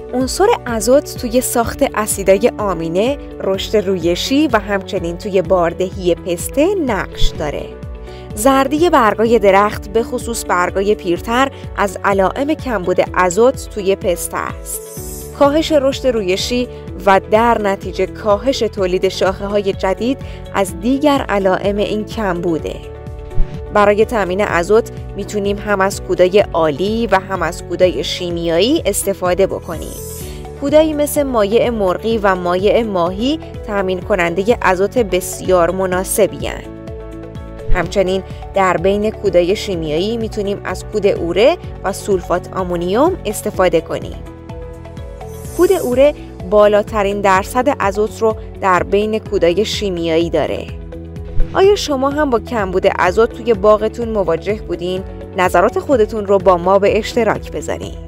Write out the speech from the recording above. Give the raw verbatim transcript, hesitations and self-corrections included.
عنصر آزوت توی ساخت اسیدای آمینه، رشد رویشی و همچنین توی باردهی پسته نقش داره. زردی برگای درخت به خصوص برگای پیرتر از علائم کمبود آزوت توی پسته است. کاهش رشد رویشی و در نتیجه کاهش تولید شاخه‌های جدید از دیگر علائم این کمبوده. برای تامین آزوت میتونیم هم از کودای آلی و هم از کودای شیمیایی استفاده بکنیم. کودایی مثل مایع مرغی و مایع ماهی تامین کننده آزوت بسیار مناسبی هستند. همچنین در بین کودای شیمیایی میتونیم از کود اوره و سولفات آمونیوم استفاده کنیم. کود اوره بالاترین درصد آزوت رو در بین کودای شیمیایی داره. آیا شما هم با کمبود آزوت توی باغتون مواجه بودین؟ نظرات خودتون رو با ما به اشتراک بذارین.